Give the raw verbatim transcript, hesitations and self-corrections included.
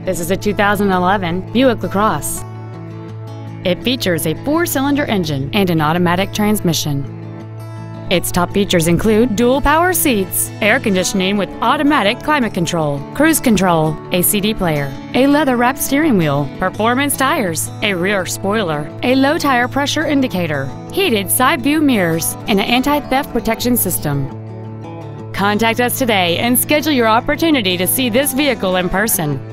This is a two thousand eleven Buick Lacrosse. It features a four-cylinder engine and an automatic transmission. Its top features include dual power seats, air conditioning with automatic climate control, cruise control, a C D player, a leather-wrapped steering wheel, performance tires, a rear spoiler, a low tire pressure indicator, heated side view mirrors, and an anti-theft protection system. Contact us today and schedule your opportunity to see this vehicle in person.